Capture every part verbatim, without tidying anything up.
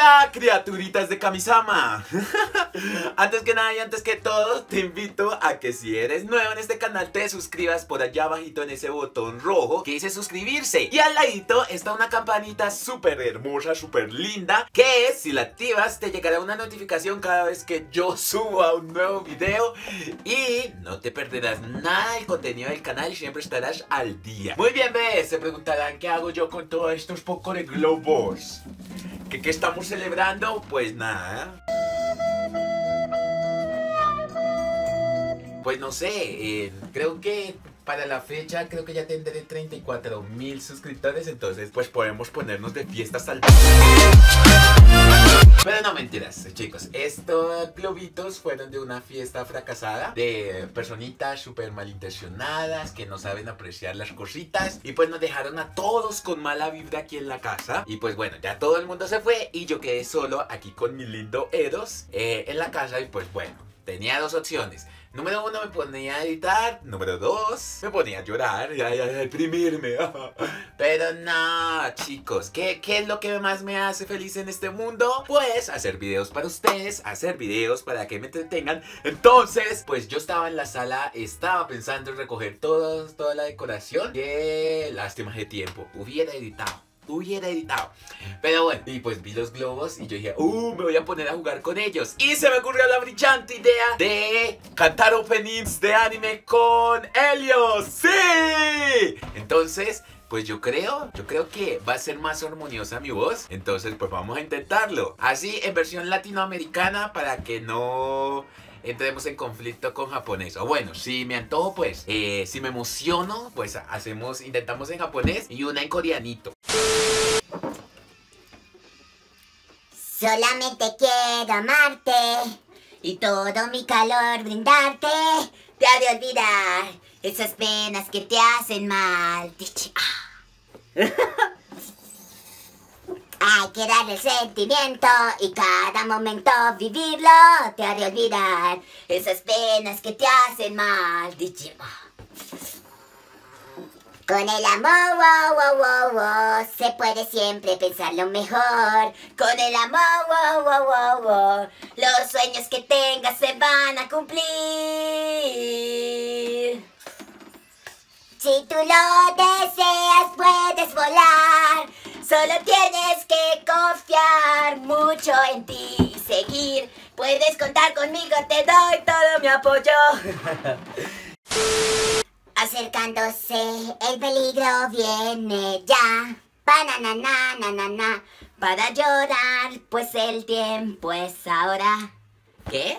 Hola, criaturitas de Kamisama. Antes que nada y antes que todo, te invito a que si eres nuevo en este canal te suscribas por allá abajito en ese botón rojo que dice suscribirse. Y al ladito está una campanita súper hermosa, súper linda, que si la activas te llegará una notificación cada vez que yo suba un nuevo video y no te perderás nada del contenido del canal y siempre estarás al día. Muy bien, bebés, se preguntarán qué hago yo con todos estos pocos de globos. ¿Qué, ¿Qué estamos celebrando? Pues nada. Pues no sé, eh, creo que para la fecha creo que ya tendré treinta y cuatro mil suscriptores, entonces pues podemos ponernos de fiesta salvaje. Pero no, mentiras, chicos, estos globitos fueron de una fiesta fracasada de personitas súper malintencionadas que no saben apreciar las cositas y pues nos dejaron a todos con mala vibra aquí en la casa. Y pues bueno, ya todo el mundo se fue y yo quedé solo aquí con mi lindo Eros eh, en la casa. Y pues bueno, tenía dos opciones. Número uno, me ponía a editar. Número dos, me ponía a llorar y a, a deprimirme. Pero no, chicos, ¿qué, ¿qué es lo que más me hace feliz en este mundo? Pues hacer videos para ustedes, hacer videos para que me entretengan. Entonces, pues yo estaba en la sala, estaba pensando en recoger todo, toda la decoración. Qué lástima de tiempo, hubiera editado. Hubiera editado. Pero bueno, y pues vi los globos y yo dije, uh, me voy a poner a jugar con ellos. Y se me ocurrió la brillante idea de cantar openings de anime con Helios. ¡Sí! Entonces, pues yo creo, yo creo que va a ser más armoniosa mi voz. Entonces, pues vamos a intentarlo. Así, en versión latinoamericana para que no entremos en conflicto con japonés. O bueno, si me antojo, pues, eh, si me emociono, pues hacemos, intentamos en japonés y una en coreanito. Solamente quiero amarte y todo mi calor brindarte. Te ha de olvidar esas penas que te hacen mal. Hay que darle el sentimiento y cada momento vivirlo. Te ha de olvidar esas penas que te hacen mal. Con el amor, wow, wow, wow, wow, se puede siempre pensar lo mejor. Con el amor, wow, wow, wow, wow, los sueños que tengas se van a cumplir. Si tú lo deseas, puedes volar. Solo tienes que confiar mucho en ti y seguir. Puedes contar conmigo, te doy todo mi apoyo. Acercándose, el peligro viene ya. Pananana, para llorar, pues el tiempo es ahora. ¿Qué?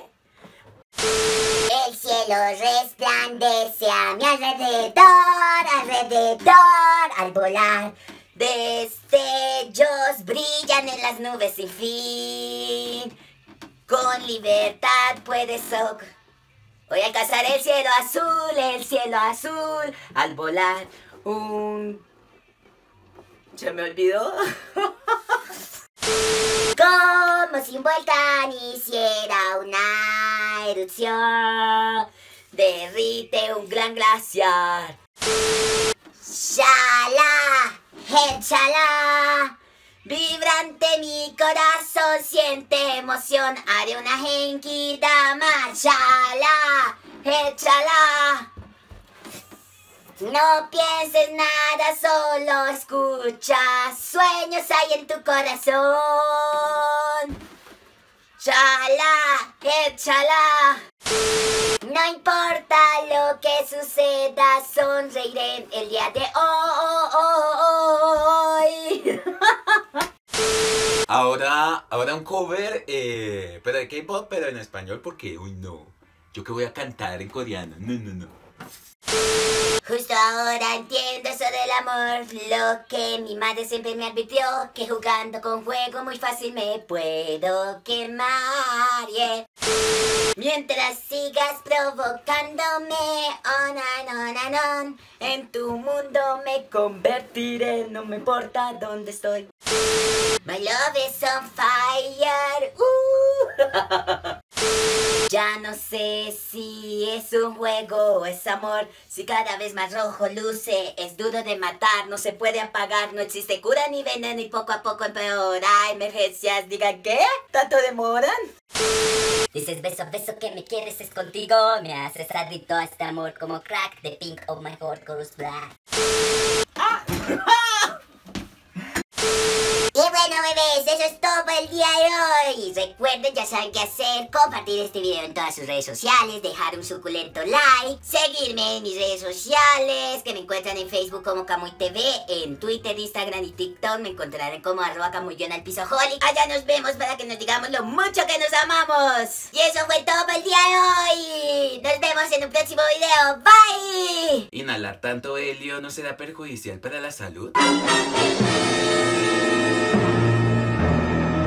El cielo resplandece a mi alrededor, alrededor, al volar. Destellos brillan en las nubes sin fin. Con libertad puedes so Voy a alcanzar el cielo azul, el cielo azul, al volar un... ¿Se me olvidó? Como si un volcán hiciera una erupción, derrite un gran glaciar. Shala, Shala, vibrante mi corazón siente emoción. Haré una Genki Dama. Shala, échala. No pienses nada, solo escucha. Sueños hay en tu corazón. Shala, échala. No importa lo que suceda, sonreiré el día de hoy. Ahora, ahora un cover, eh, pero de K-pop, pero en español, porque, uy, no. Yo que voy a cantar en coreano, no, no, no. Justo ahora entiendo eso del amor, lo que mi madre siempre me advirtió, que jugando con fuego muy fácil me puedo quemar, yeah. Mientras sigas provocándome, on and on and on, en tu mundo me convertiré, no me importa dónde estoy. My love is on fire, uh. Ya Ya no sé si es un juego o es amor, si cada vez más rojo luce, es duro de matar, no se puede apagar, no existe cura ni veneno y poco a poco empeora. Emergencias, digan ¿qué? ¿Tanto demoran? Dices beso, beso que me quieres es contigo, me haces adicto a este amor como crack de Pink, oh my heart goes black. Y bueno, bebés, eso es todo por el día de hoy. Recuerden, ya saben qué hacer, compartir este video en todas sus redes sociales, dejar un suculento like, seguirme en mis redes sociales, que me encuentran en Facebook como Camuy T V, en Twitter, Instagram y TikTok me encontrarán como arroba camuy-pisoholic. Allá nos vemos para que nos digamos lo mucho que nos amamos. Y eso fue todo por el día de hoy. Nos vemos en un próximo video. Bye. ¿Inhalar tanto helio no será perjudicial para la salud?